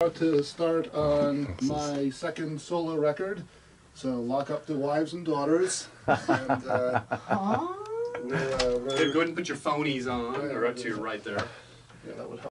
About to start on my second solo record, so lock up the wives and daughters. And, Go we're ahead and put your phonies on, or up to your right there. yeah, that would help.